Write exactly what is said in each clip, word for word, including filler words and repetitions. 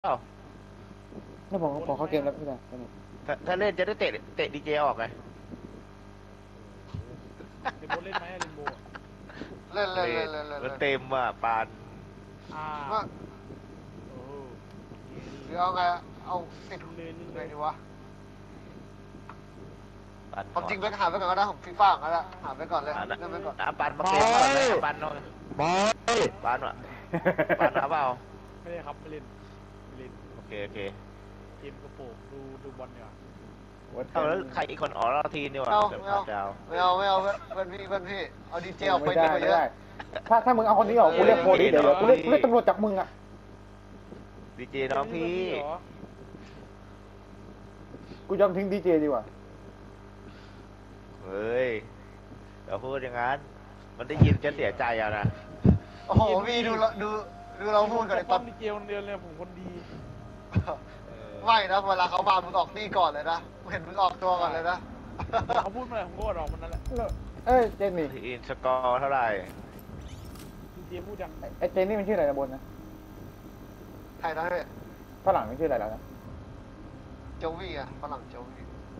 เอ้าถ้าผมขอเข้าเกมแล้วพี่ได้ถ้าถ้าเล่นจะได้เตะเตะดีเจออกไงเรนโบเล่นไหมเรนโบเล่นเล่นเล่นเล่นเล่นมันเต็มว่ะปานอ่าว่าโอ้หรือเอาไงเอาติดเล่นเลเลย ยดีวะปานความจริงไปหาไปก่อนก็ได้ผมฟีฟ่าก็ได้หาไปก่อนเลยอ่ะนะเล่นไปก่อนอ่ะปานมาเกมก่อนเลยปานหน่อยบอยปานว่ะปานเอาเปล่าไม่ได้ครับไม่เล่นไม่เล่นโอเคโอเคเกมกระโปงดูดูบอลเนี่ยเอาแล้วใครอีกคนอ๋อเราทีนี่ว่ะเอาเดี๋ยวไม่พาเอาดาวไม่เอาไม่เอาเพื่อนพี่เพื่อนพี่เอาดีเจออกไปไม่ดีได้กว่าเยไม่อะได้ถ้าถ้ามึงเอาคนนี้ออกกูเรียกโพลีเดี๋ยวกูเรียกกูเรียกตำรวจจับมึงอ่ะดีเจน้องพี่เหรอกูยอมทิ้งดีเจดีกว่าเฮ้ยเดี๋ยวพูดอย่างนั้นมันได้ยินจะเสียใจอ่ะนะโอ้โหพี่ดูเราดูดูเราพูดกันเลยตป้ออน มดีเจคนเดียวเลยผมคนดีไม่นะเวลาเขามามึงออกนี่ก่อนเลยนะเห็นมึงออกตัวก่อนเลยนะเขาพูดมาอะไรผมก็ออกมันนั่นแหละเอ้ยเจนนี่อินสกอร์เท่าไหร่ดีเจพูดยังไอ้เจนนี่มันชื่ออะไรนะบนนะใครนะพี่ฝรั่งมันชื่ออะไรแล้วนะโจวี่อะฝรั่งโจวี่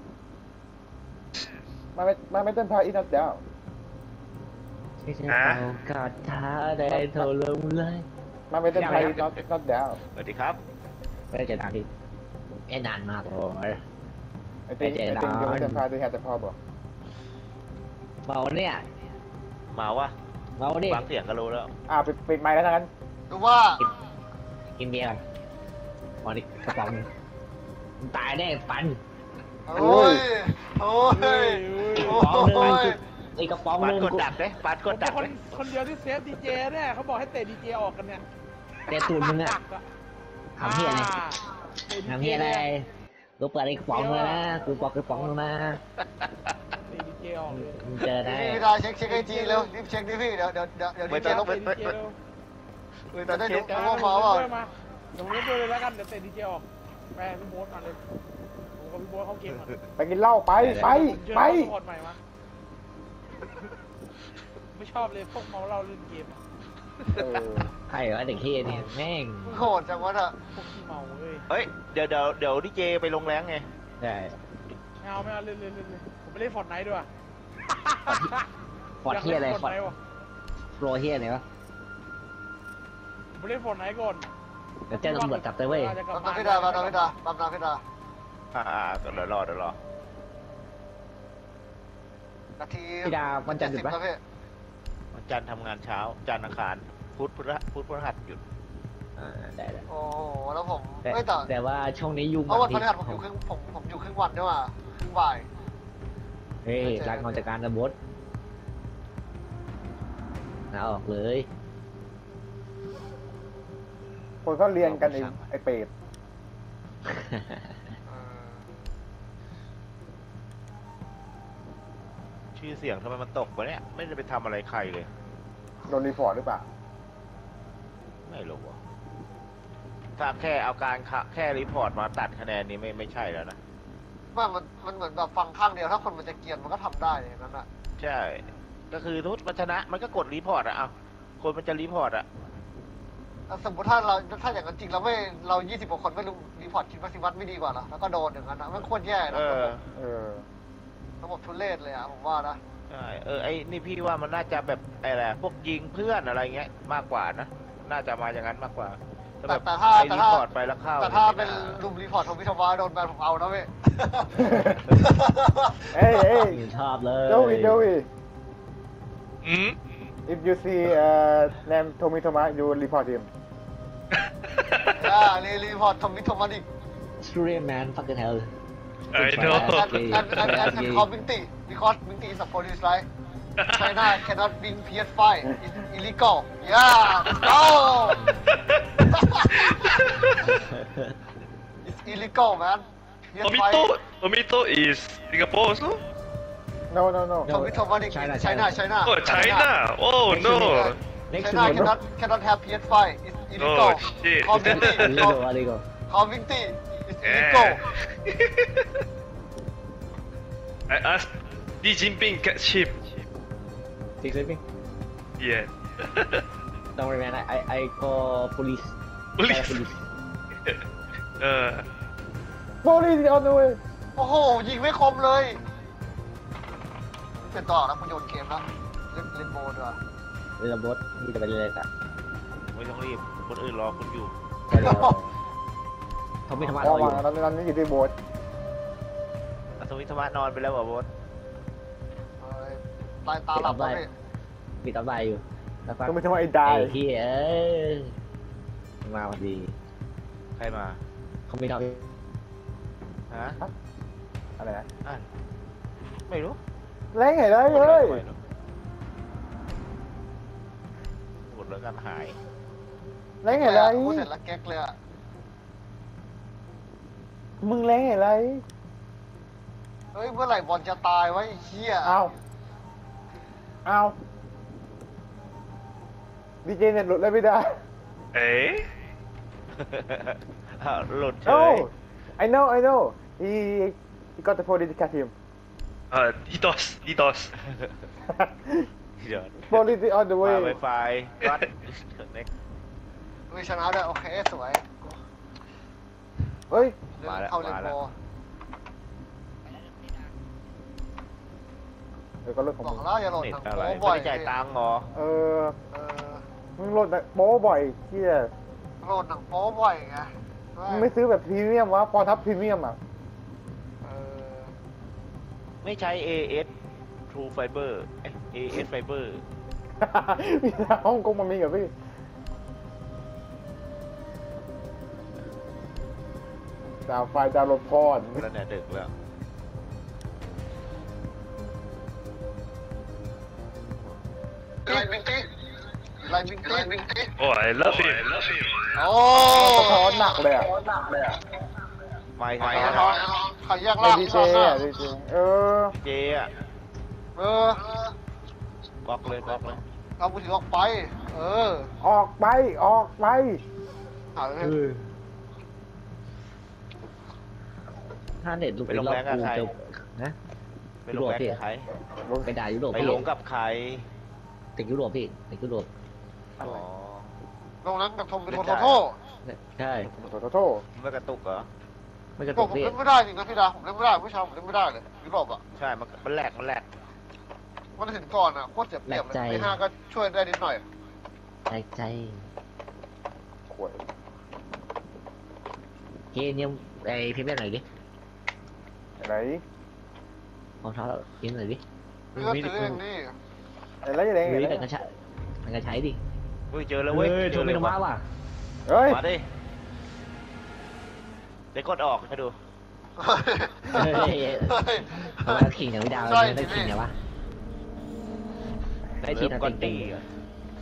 มันไม่มันไม่เต้นท่าอีนัทเดียวไม่ใช่เอากาดท้าได้เท่าลงเลยมันไม่เต้นท่าอีนัทนัทเดียวสวัสดีครับไม่ได้เจอทางที่ไอ้นานมากเลยไอ้เจนไอ้เจนยังไม่เต้นท่าด้วยแฮแต่พ่อบอกเมาเนี่ยเมาวะเมาดิฟังเสียงก็รู้แล้วอ่าปิดปิดไมค์แล้วทั้งนั้นดูว่ากินเบียร์ก่อนพอดิกระป๋องนึงมึงตายแน่ปันโอ้ยโอ้ยโอ้กระป๋องนึงยไอ้กระป๋องปานนึงกดดักเด้ปานผกมดเป็ดันกคนเด้คนเดียวที่เซฟดีเจเนี่ยเขาบอกให้เตะดีเจออกกันเนี่ยแต่ตูนมึงอะทำเฮียอะไรอ่าตะทำเฮียอะไรกูเปิดไอ้กระป๋องเลยนะกูบอกกระป๋องนึงนะเตะดีเจออกเลยมึงเจอได้พี่พี่ดาเช็คเช็คไอจีเร็วรีบเช็คดิพี่เดี๋ยวเดี๋ยวเดี๋ยวเดี๋ยวดีเจต้องเตะไปดีเจเร็วไม่ต้จะองได้เช็ดูดว่ามาเปล่ามาเดี๋ยวผมเล่นด้วยเลยแล้วกันเดี๋ยวเตะดีเจออกแม่พี่โบ๊ทมาเลยผมกับพี่โบ๊ทเข้าเกมก่อนไปกินเหล้าไปไปไปถอดใหม่มาไม่ชอบเลยพวกเมาเหล้าเล่นเกมอะเออใครวะเด็กเฮียเนี่ยแม่งมึงโหดจังวะน่ะพวกขี้เมาเว้ยเฮ้ยเดี๋ยวเดี๋ยวเดี๋ยวดีเจไปลงแรงไงใช่ไม่เอาไม่เอาเล่นเล่นเล่นเล่นผมไปเล่นฟอร์ดไนท์ด้วยฟอดเฮียอะไรฟฟออร์ดดไนท์วะโปรเฮียอะไรวะผมไปเล่นฟอร์ดไนท์ก่อนเดี๋ยวแจ้งตำรวจจับเลยเว้ยจะกลับบัมนาพี่ดาบัมนาพี่ดาบัมนาพี่ดาอ่าเดี๋ยวรอเดี๋ยวรอนาทีพี่ดาวันจันทร์หยุดปะเจ็สิบแล้วพี่วันจันทร์ทำงานเช้าจันทร์อังคารพุธพฤหัสพุธพฤหัสหยุดอ่าได้แล้วโอ้โหแล้วผมแต่ไม่แต่แต่ว่าช่วงนี้ยุ่งเพราะวันพฤที่หัสผมอยู่ครึ่งผมผมอยู่ครึ่งวันด้วยว่ะครึ่งบ่ายเฮ้ยรักนอนจากการนะบดเอาออกเลยคนเขาเรียนกันไอ้ไอ้เป็ดเออชื่อเสียงทำไมมันตกวะเนี่ยไม่ได้ไปทำอะไรใครเลยโดนรีพอร์ตหรือเปล่าไม่รู้ว่ะถ้าแค่เอาการค่ะแค่รีพอร์ตมาตัดคะแนนนี้ไม่ไม่ใช่แล้วนะว่ามันมันเหมือนแบบฟังข้างเดียวถ้าคนมันจะเกรียนมันก็ทำได้อย่างนั้นอ่ะใช่ ก็คือทุกมันชนะมันก็กดรีพอร์ตอะเอาคนมันจะรีพอร์ตอะแล้วสมมติถ้าเราถ้าอย่างนั้นจริงเราไม่เรายี่สิบกว่าคนไม่รู้รีพอร์ตคิดว่าสิวัตไม่ดีกว่าเหรอแล้วก็โดนอย่างนั้นนะมันควรแย่เอนะระอบบเออระบบทุเรศเลยอ่ะผมว่านะใช่เออไอ้นี่พี่ว่ามันน่าจะแบบอะไรพวกยิงเพื่อนอะไรเงี้ยมากกว่านะน่าจะมาอย่างนั้นมากกว่าถ้าแต่แบบแต่ถ้าไอ้แต่รีถ้าพอร์ตไปแล้วเข้าแต่ถ้าไม่เป็นน่รุมรีพอร์ตของพิทวาโดนแบนผมเอานะเว้ยเอ้ยเอ้ยชอบเลย Joey Joey อืม if you see uh name Tommy Thomas you report him อ่ารีรีพอร์ตทอมมิทมาดิก Australian man fucking hell I know and and and and and call Binti because Binti is a police right China cannot bring P S five it's illegal yeah no it's illegal man P S five Tomito Tomito is Singapore also? no no no ทอมมิทมาดิก China China China Oh, China. Oh no. next to China me cannot cannot have P S five it's illegal Oh shit. call Binti illegal illegal call Binti it's illegal I asked Xi Jinping catch him. Take sleeping Yeah. don't worry man I I I call police Police. police เออ police on the way โอ้โหยิงไม่คมเลยเป็นต่อแล้วคุณโยนเกมแล้วเล่นเล่นโบด้วยเรือรถนี่จะไปเลยกันไม่ต้องรีบคนอื่นรอคุณอยู่ไปเลยเขาไม่ทำอะไรระอวัยู่งตอนนี้ตอนนี้อยู่ที่โบ๊ทอัศวินธรรมะนอนไปแล้วเหรอโบ๊ทเอ้ยตายตาหลับแล้วนี่มีตาใบอยู่แล้วก็ก็ไม่ใช่ว่าไอ้ได้ไอ้ที่เอ้ยมาพอดีใครมาเขาไม่ทฮะอะไรนะอ่ะไม่รู้แรงไงเลยเฮ้ยหมดแล้วกันหายแรงไงเลยพูดเสร็จแล้วแก๊กเลยอะมึงแรงไงเลยเฮ้ยเมื่อไหร่บอลจะตายวะไอ้เหี้ยเอาเอาดีเจเน็ตหลุดเลยไม่ได้เอ๊ะอ้าวหลุดเฉโอ้ย I know I know he he got the police to catch him เออ he does he does เดี๋ยว police on the มา way ไวไฟรัดเน็กมีชนะด้วยโอเคสวยเฮ้ยเรื่องเข้าเล่นโบเดี๋ยวก็เรื่องของบอมึกงแล้วอย่าโหลดเน็ตหนังอะไรโป๊ไม่บ่อยได้จ่ายตังค์เหรอเออเออมึงโหลดแต่โป๊บ่อยเที่ยโหลดหนังโป๊บ่อยไงมึงไม่ซื้อแบบพรีเมียมวะพอทับพรีเมียมอ่ะเออไม่ใช้ เอ เอส True Fiber เอ๊ะ เอ เอส Fiber มีทางฮ่องกงมันมีเหรอพี่ดาวไฟดาวน์โหลดพอดแล้วเนี่ยดึกแล้วไลน์บิงตี้ไลน์บิงตี้ไลน์บิงตี้ oh I love him โอ้สะท้อนหนักเลยอ่ะไม่ใครใช่จะท้อนใครแยกในล่างดีที่เจท้อนอ่ะดีเจเออเจอ่ะเออบล็อกเลยบล็อกเลยเอามือถือออกไป เออออกไปออกไปหาเลยถ้าเน็ตลุกไปลงแรงกับใครนะไปลงแรงกับใครไปด่ายุโรปไปลงกับใครติดยุโรปพี่ติดยุโรปอ๋อตรงนั้นกับทงเป็นโทโทโทใช่โทษโทษไม่กระตุกเหรอไม่กระผตุมกผมพี่เล่นไม่ได้จริงนะพี่ดาผมเล่นไม่ได้ผู้ชายผมเล่นไม่ได้เลยยุโรปอ่ะใช่ มันมันแหลกมันแหลกมันถึงก่อนอ่ะโคตรเจ็บเปรียบเลยไม่ห้าก็ช่วยได้นิดหน่อยใจใจขวดเกมยังไอพิมพ์ได้หน่อยดิอะไรรองเท้าพิมพ์หน่อยดิพี่ก็ซื้อเองนี่อะไรอะไรเฮ้ยอะไรแต่ก็ใช้มันก็ใช้ดิเฮ้ยเจอแล้วเว้ยโทรไม่ต้องมาว่ะเฮ้ยมาดิเดี๋ยวกดออกให้ดูเฮ้ยเฮ้ยทำไมขิงอย่างพี่ดาวได้ขิงไงวะได้ทีเริ่นะมก่อนติดีงอ่ะ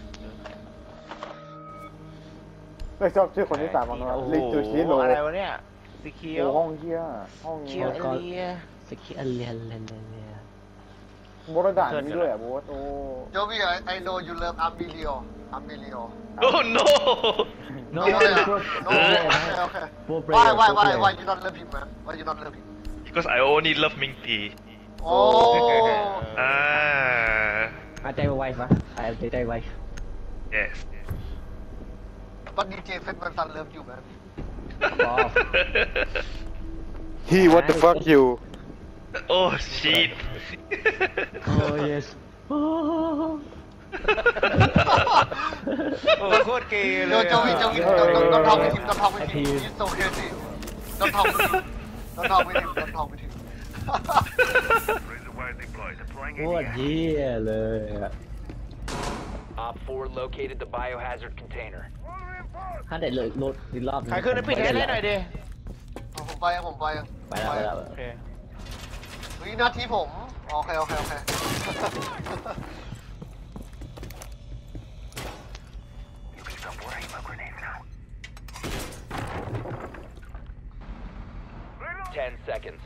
ไม่ชอบชื่อคนที่สามของเราโอ้โหลิจูชิโร่อะไรวะเนี่ยสีเขียวโอ้ห้องเชี่ยห้องเขียวเอเลียสกิลเลียนเลียนเลียโบราณนี่ด้วยอ่ะโบสโอ้โจบี้ I know you love Amelio Amelio oh no no no okay okay why why why why you not love him man why you not love him because I only love Ming T โอ้อ่าอาใจไวปะอาใจใจไว yes บันดีเจเฟนมันซันเลิฟอยู่แมน he what the fuck you oh shit โอ้ yes โอ้โคตรเกย์เลโจยโจบี้โจบี้ don't talk with him don't talk with him he's so crazy don't talk with him don't talk with him don't talk with him โคตรเยี่ยเลยอะ Op four located the biohazard container. ถ้าเด็ดเลยรถอีกรอบใครขึ้นไปปิดแอร์ให้หน่อยดิผมไปผมไปไปแล้วไปแล้วโอเควินาทีผมโอเคโอเคโอเค Ten seconds.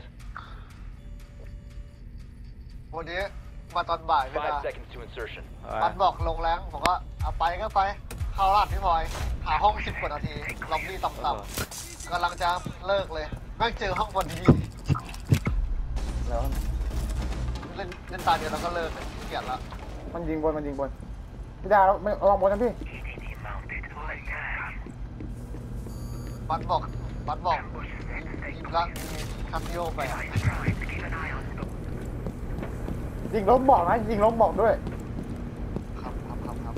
วันนี้มาตอนบ่ายไม่ได้ Five seconds to insertion. มันบอกลงแรงผมก็เอาไปก็ไปเข้าร้านพี่พลอยหาห้องสิบกว่านาทีล็อบบี้ต่ำๆกำลังจะเลิกเลยแม่งเจอห้องพอดีแล้วเล่นเล่นตาเดียวแล้วก็เลิกเลยเกลียดละมันยิงบนมันยิงบนพี่ดาไม่ลองบนกันพี่มันบอกบัตบอกยิงละคาซิโอไปอะยิงล้มบอกนะยิงล้มบอกด้วยครับครับครับครับ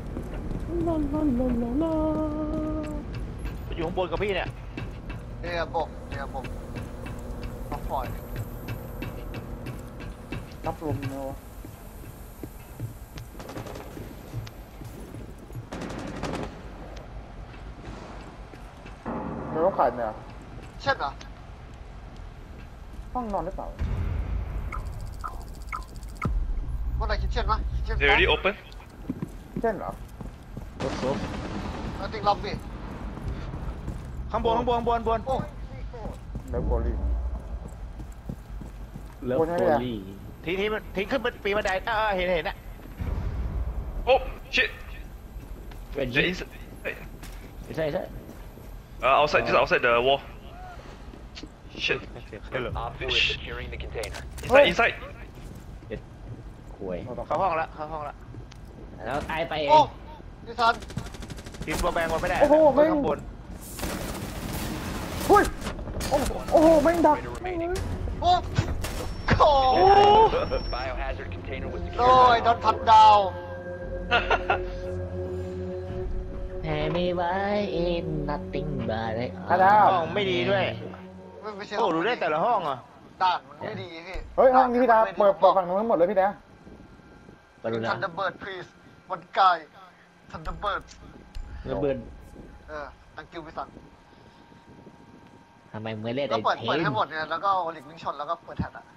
อยู่ข้างบนกับพี่เนี่ยเดียบกเดียบกต้องปล่อยรับลมเนาะไม่ต้องขายเนี่ยเช่นเหรอห้องนอนหรือเปล่าว่าไหนคิดเช่นไหมคิดเช่น They already open? เช่นเหรอแล้วติ๊กล็อบบี้ข้างบนข้างบนข้างบนบนโอ้เลิฟโกลีเลิฟโอ้ยโกเนี่ยลี่ทีนี้มันทิ้งขึ้นปีนบันไดเออเห็นเห็นนะ Oh shit! เป็น They're ยิ inside. ใช่ใช่ Uh, outside, just outside the wall. Shit. Op four is securing the container. Inside, inside. หวยเข้าห้องละเข้าห้องละแล้วไอไปเอโอ้งพี่ซันทีมตัวแบงมันไม่ได้โอ้โหไม่ข้างบนเฮ้ยโอ้โหโอ้โหไม่งดัก Operator remaining. โอ้โห Biohazard container was โอ้ย secured. โดนพัดดาวแพ้ไม่ไหว nothing but อ่ะดาวห้องไม่ดีด้วยไม่ไม่ใช่โอ้ดูได้แต่ละห้องอ่ะด่านมันไม่ดีพี่เฮ้ยห้องนี้พี่ดาเปิดเปิดฝั่งนู้นทั้งหมดเลยพี่ดาปรุณาทันเดอร์เบิร์ดพรีสวันกายทันเดอร์เบิร์ดระเบิดเออตังกิวพี่ซันทำไมไม่เล่นก็ไอ้เปิดเทเปิดมให้หมดเนี่ยแล้วก็โอลิกวิ่งชนแล้วก็เปิดแท็ดอะ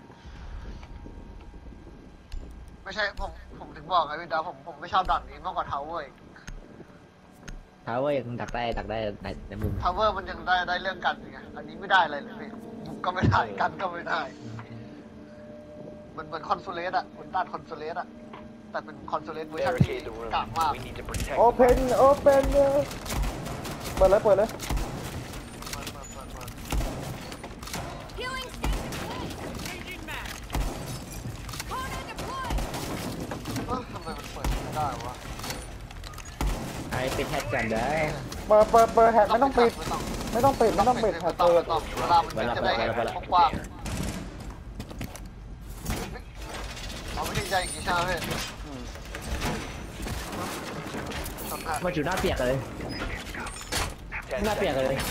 ไม่ใช่ผมผมถึงบอกไงพี่ดาผมผมไม่ชอบด่านนี้มากกว่าทาวเวอร์อีกทาวเวอร์ยังดักได้ดักได้ในในมุมทาวเวอร์มันยังได้ได้เรื่องกันไงอันนี้ไม่ได้อะไรเลยพี่บุกก็ไม่ได้กันก็ไม่ได้ มันเหมือนคอนโซเลสอะเหมือนด่านคอนโซเลสอะแต่เป็นคอนโซเลสเวอร์ชันที่ Barricade the room. กากมาก We need to protect โอเพนโอเพนเปิดเลยเปิดเลย Healing station. Corner deployed. เอ้ยทำไมมันเปิดไม่ได้วะไอเป็นแฮกกันได้เปิดเปิดเปิดแฮกไม่ต้องปิดไม่ต้องไม่ต้องปิดไม่ต้องปิดแฮไม่กต้องเปิไม่ดต้องเวลามันจะได้เห็นกว้างๆเราไม่ได้ใจกี่ชาเลยชนหน้ามาจุดหน้าเปียกเลย ten หน้าเปียก seconds. เลย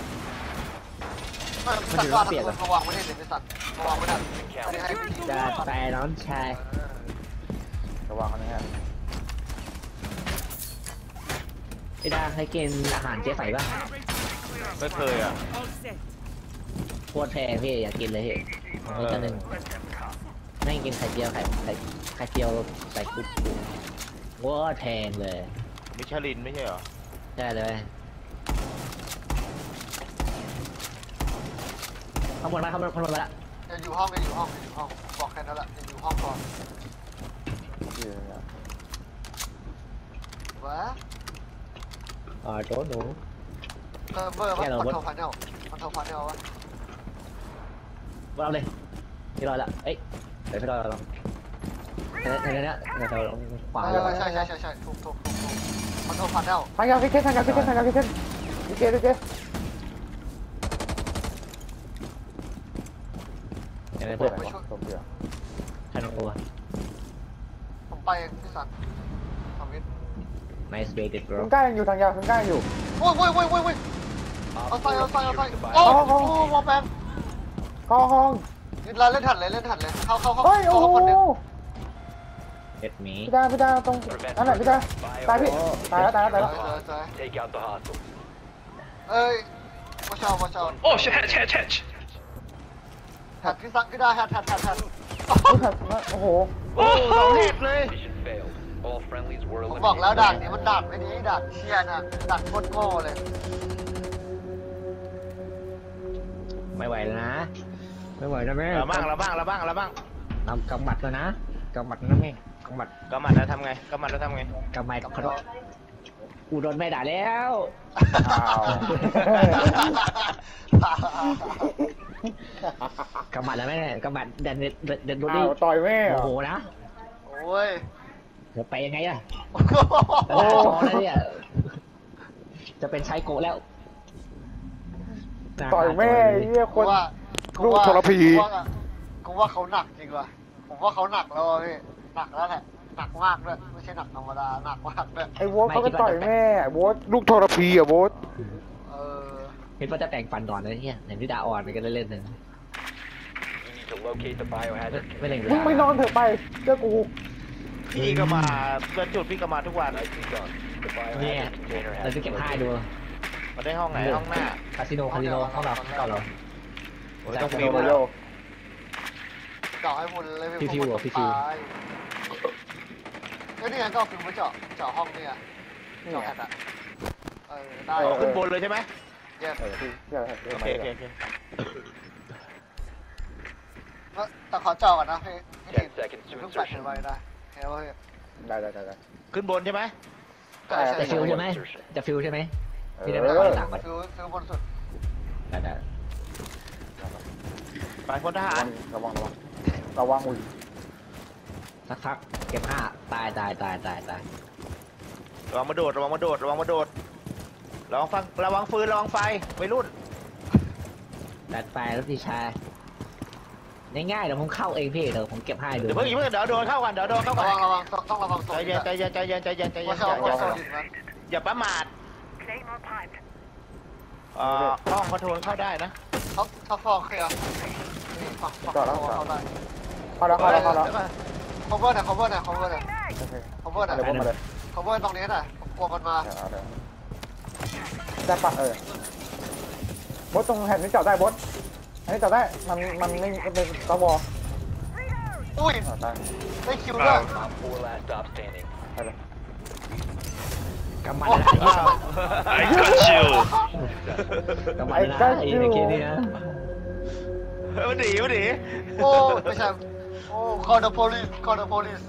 ไม่สัตว์ว่าทั้งตัวมาวางไม่ได้เลยไม่สัตว์มาวางไม่ได้อันนี้ให้พี่จะแต่น้องชายระวังนะฮะไอ้ดาให้กินอาหารเจ๊ใส่ป่ะไม่เคยอ่ะโคตรแพงพี่อยากกินเลยพี่ของคนหนึ่งไม่กินไข่เจียวไข่ไข่ไข่เจียวใส่กุ๊กกุ๊กว้าแพงเลยมิชลินไม่ใช่เหรอใช่เลยข้างบนมาข้างบนข้างบนมาละจะอยู่ห้องจะอยู่ห้องจะอยู่ห้องบอกแค่นั้นแหละจะอยู่ห้องก่อนวะอ๋อโจ๊หนูเออเบอร์ว่าคอนโทรพาเนลคอนโทรพาเนลวะว่าเอาเลยที่รอละเอ้ยเดี๋ยวพี่รอลองในในนี้เนี่ยเดี๋ยวเราขวาใช่ใช่ใช่ใช่ถูกถูกถูกถูกคอนโทรพาเนลทางยาวคิเช่นทางยาวคิเช่นทางยาวคิเช่นดิเจดิเจเดี๋ยวเปิเพื่ดอนไหนวะตัวเดียวทันตัวผมไปพี่สันทวิต nice baited คุ bro ณกล้ายังอยู่ทางยาวคุณกล้ายังอยู่โอ้ยโอ้ยโอ้ยโอ้ยโอ้ย เอา Op ใส่ four เอาใส่เอาใส่ secured the โอ้ biohazard โหวอลแปมเข้าห้องยืนรอเล่นถัดเลยเล่นถัดเลยเข้าเข้าเข้าเฮ้ยโอ้เข้าโหคนหนึ่งเอ็ดหมีพี่ดาพี่ดาตรงนั่นแหละพี่ดาตายพี่ตายแล้วตายแล้วตายแล้วเจอเจอ Take out the hostile. เอ้ยมาชอบมาชอบ Oh shit! Hatch! Hatch! Hatch! ถัดพี่สักพี่ได้ถัดถัดถัดถัดโอ้โหโอ้สองเห็ดเลย Mission failed. All friendlies were ผมบอกแล้ว eliminated. ด่านนี้มันด่านไม่ดีด่านเชียนะด่านโคตรโง่เลยไม่ไหวแล้วนะไม่ไหวนะแม่เราบ้างเราบ้างเราบ้างเราบ้างทำกำบัดแล้วนะกำบัดนะแม่กำบัดกำมัดแล้วทำไงกำมัดแล้วทำไงกำไมขอโทษกูโดนแม่ด่าแล้วอ้าวกำบัดแล้วแม่กำบัดเดินเดินเดินรถดิอ้าวต่อยแม่เหรโอ้อโหนะโอ้ยเดี๋ยวไปยังไงอะโอ้โอ้โหแล้วเนี่ยจะเป็นชายโกะแล้วต่อยแม่ไอ้เหี้ยคกูนว่าลูกทรพีกูว่ากูว่าเขาหนักจริงว่ะผมว่าเขาหนักแล้วอะพี่หนักแล้วแหละหนักมากด้วยไม่ใช่หนักธรรมดาหนักมากด้วยไอ้โบ๊ทเขาก็ต่อยแม่โบ๊ทลูกทรพีอ่ะโบ๊ทเออเห็นว่าจะแต่งฟันก่อนเลยเฮียเห็นพี่ดาอ่อนไปกันเล่นๆเลย You need to locate the biohazard ไม่เล่นมึงไม่นอนเถอะไปเจ้ากูพี่ก็มาเพื่อนจุดพี่ก็มาทุกวัน Nicely done. The เนี่ย biohazard container เรา has จะ been เก็บผ้า located. ดูมาได้ห้องไหนห้องหน้าคาสิโนคาสิโนห้องเราเก่าเราโอ้ยต้องโยฟิวโยแล้โยวเจาะให้หมดเลยพี่ฟิวเหรอพี่ฟิวก็นี่ไงก็เอาฟิวมาเจาะเจาะห้องเนี่ยนี่เจาะไงแผ่นอะเออได้เออขึ้นบนเลยใช่ไหมเยี่ยมเออพี่พี่อะไรโอเคโอเคโอเคแต่ขอเจาะก่อนนะพี่พี่ Ten seconds เพิ่ to งแปด insertion. ไว้นะเฮ้ยเฮ้ยได้ได้ได้ได้ขึ้นบนใช่ไหมใช่ใช่จะฟิใช่วใช่ไหมจะฟิวใช่ไหมเอพี่อได้ไม่ต้องต่างกันฟิวฟิวบนสุดได้ได้ไปพลทหารระวังระวังระวังอุ้ยสักพักเก็บผ้าตายตายตายตายตายระวังมาโดดระวังมาโดดระวังมาโดดระวังฟังระวังฟืนระวังไฟวัยรุ่นแบดไปแล้วพี่ชายง่ายๆเดี๋ยวผมเข้าเองพี่เดี๋ยวผมเก็บให้ดูเดี๋ยวเพิ่งอย่าเพิ่งเดี๋ยวโดนเข้ากันเดี๋ยวโดนเข้ากัระนวังระวังต้องระวังโซใจนเย็นใจเย็นใจเย็นใจเย็นใจเย็ว่าน ชออบย่าว่าอย่าโซนดิบนั้นอย่าประมาทเอ่อห้องคอนโทรลเข้าได้นะเขาเขาฟองเคลียร์นี่ฝั่งฝั่งเขาได้เข้าแล้วเข้าแล้วเข้าแล้วดี๋ยก่อน cover หน่อย cover หน่อย cover หน่อยโอเค cover หน่อยอะไรพวกมาเลย cover ตรงนี้หน่อยผมกลัวมันมาเดี๋ยวเอาเดี๋ยวได้ปะเออโบ๊ทตรงแผ่นนี้จอดได้โบ๊ทอันนี้จอดได้มันมันไม่เป็นตะวออุ้ยจอดได้ได้คิวด้วย Op four last stop standing. ไปเลยกำมันนะ I got you กำมันนะไอ้ไอ้เคนี่นะเฮ้ยมันหนีมันหนีโอ้ไม่ใช่โอ้ call the police call the police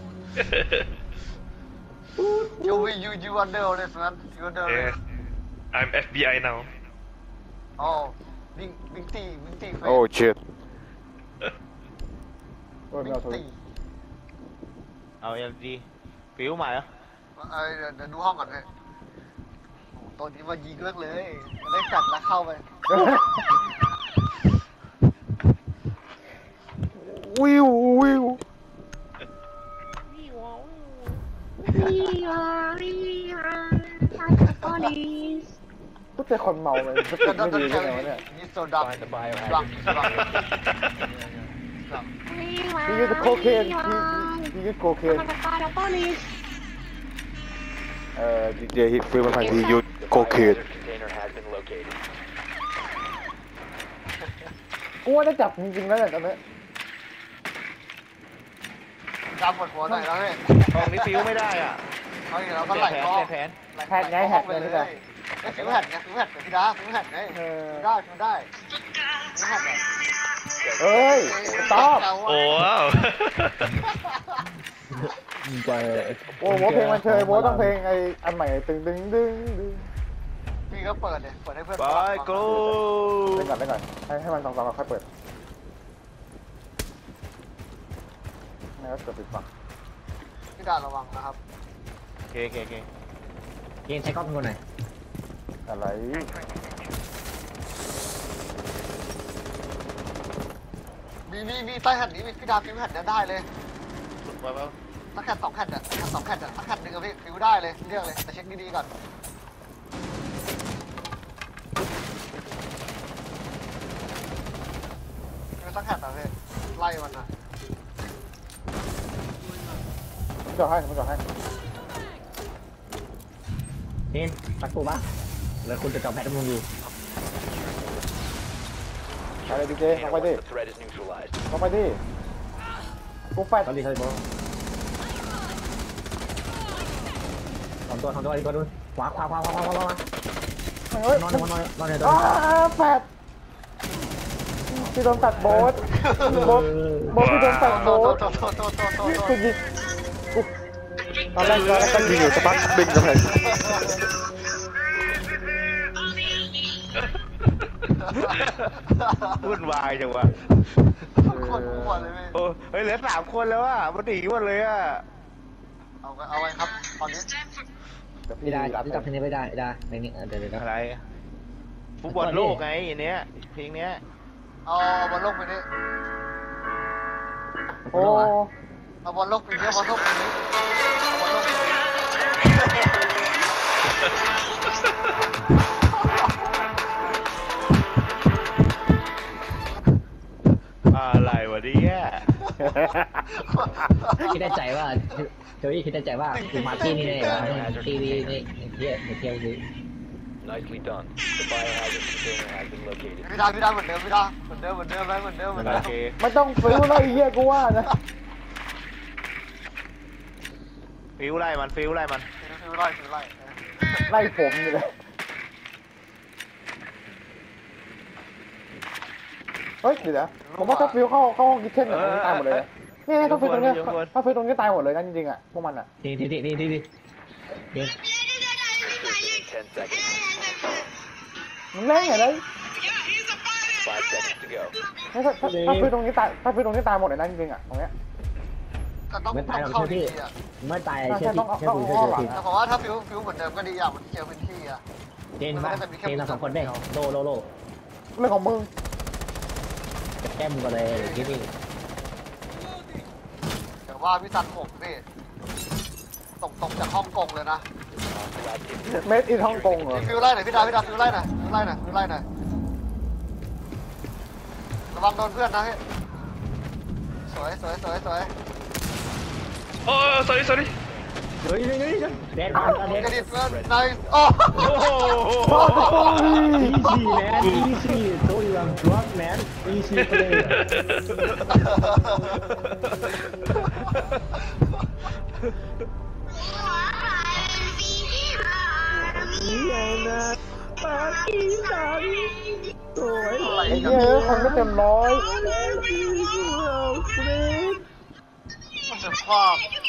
you you you under arrest man you under yeah arrest I'm F B I now อ๋อบิงบิงตีบิงตีเฟสโอ้เชิดโอ้ยบิไม่งเอาโทรตีเอาอย่างดีฟิวใหม่เหรอเอ้ยเดี๋ยวเดี๋ยวดูห้องก่อนเลยโอ้ตัวนี้มายิงเลิกเลยได้จัดแล้วเข้าไปวิววิวก็เจอคนเมาเลยสติไม่ดีเลยเนี่ยนี่โซดับ Find the หลัง biohazard หลัง container. หลัง He used cocaine. He, he used cocaine. เอ่อ ดี เจ ฮิตฟิลมันพัน he used The cocaine. biohazard container has been located. กูว่าได้จับจริงๆแล้วแหละตอนนี้ดำหมดหัวหน่อยแล้วเฮ้ยห้องนี้ฟิวไม่ได้อ่ะเอาอย่างเราเปก็ลี่ไหยลนแผนก็เปลี่ยนแผนแฮกไงแฮกเลยนี่แหละไอ้ฟิวแฮกไงฟิวแฮกกับพี่ดาฟิวแฮกไงเออได้ฟิวได้ฟิวแฮกไงเอ้ยตอบโอ้ว้าวใจโอ้โหเพลงมันเชยโว้ต้องเพลงไอ้อันใหม่ตึงดึงดึงดึงพี่ก็เปิดเลยเปิดให้เพื่อนไปกูเล่นก่อนเล่นก่อนให้ให้มันสองสองก่อนค่อยเปิดไม่งั้นเกิดปิดฟังพี่ดาระวังนะครับโอเคโอเคโอเคเกมใช้กล้องคนหน่อยอะไรมีมีมีใต้แผ่นนี้มีพี่ดาฟิวแผ่นเนี่ยได้เลยไปไปสักแผ่นสองแผ่นอ่ะสักแผ่นสองแผ่นอ่ะสักแผ่นหนึ่งอะพี่ฟิวได้เลยเลือกเลยแต่เช็คดีๆก่อนฟิวสักแผ่นอ่ะพี่ไล่มันอ่ะผมจะให้ผมจะให้เห็นตักกูปะแล้วคุณจะจอมแพทย์มึงอยู่อะไรดีเจลงไป Container ดิ once the threat is neutralized. ลงไปดิกูแฟดตอนนี้เขาจะบอกทำตัวทำตัวอีกคนนึงขวาขวาขวาขวาขวาขวาเฮ้ยนอนมันนอนนอนนอนอ้าแฟดพี่โดนตัดโบ๊ทโบ๊ทโบ๊ทพี่โดนตัดโตโบ๊ทโตโตโตโตโตโตกูยิงกูตอนแรกตอนแรกต้องยิงอยู่สักพักดึงกระแพงวุ่นวายจังวะคนหัวเลยพี่โอ้เฮ้ยเหลือสามคนแล้วอ่ะมันหนีหมดเลยอ่ะเอาไว้เอาไว้ครับตอนนี้ไม่ได้จับที่นี่ไม่ได้ได้ไม่นี่เดี๋ยวเดี๋ยวอะไรฟุตบอลโลกไงอันเนี้ยเพลงเนี้ยเอาบอลโลกไปนี่โอ้เอาบอลโลกไปนี่บอลโลกไปนี่เอาบอลโลกไปนี่อะไรวะเนี่ยคิดในใจว่าเฮ้ยคิดในใจว่ากูมาที่นี่แน่วะที่นี่นี่เที่ยวเที่ยวคือ Nicely done. The biohazard container has been located. พี่ดาพี่ดาเหมือนเดิมพี่ดาเหมือนเดิมเหมือนเดิมไหมเหมือนเดิมเหมือนเดิโอมเคไม่ต้องฟิวแล้วไอ้เหี้ยกูว่านะฟิวไล่มันฟิวไล่มันฟิวไล่ฟิวไล่ไล่ผมอยู่เลยเฮ้ยเดี๋ยวนะผมว่าถ้าฟิวเข้าเข้าห้องคิทเช่นเนี่ยตายหมดเลยนี่ถ้าฟิวตรงเนี้ยถ้าฟิวตรงนี้ตายหมดเลยนะจริงๆอ่ะพวกมันอ่ะที่ที่ที่ที่ที่ที่ Ten seconds. มันแรงไงเลย Five seconds to go. ถ้าถ้าถ้าฟิวตรงนี้ตายถ้าฟิวตรงนี้ตายหมดเลยนะจริงๆอ่ะตรงเนี้ยแต่ต้องไม่ต้ตายองหรอกเข้าเชื่อดีพี่อ่ะไม่ตายใช่เชื่อต้พี่องเชื่อต้องพี่อ้อเชื่อหลังพี่แต่ผมว่าถ้าฟิวฟิวเหมือนเดิมก็ดีอ่ะมันเคลียร์พื้นที่อ่ะเจนมาเจนเราสองคนได้โลโลโลเรื่องของมึงแก้มกันเลยที่นี่แต่ว่าพี่ซันผมพี่ตกตกจากฮ่องกงเลยนะเมดอินฮ่องกงเหรอฟิวไล่หน่อยพี่ดาพี่ดาฟิวไล่หน่อยฟิวไล่หน่อยฟิวไล่หน่อยระวังโดนเพื่อนนะพี่สวยสวยสวยสวย Oh, sorry, sorry. เฮ้ยเฮ้ยเฮ้ยเด็ดมาเด็ดกระดิ่งเพื่อนนายโอ้ easy man easy told you I'm drunk man easy play อะไรไอ้กันเหี้ยคนไม่เต็มร้อยมันจะคว้า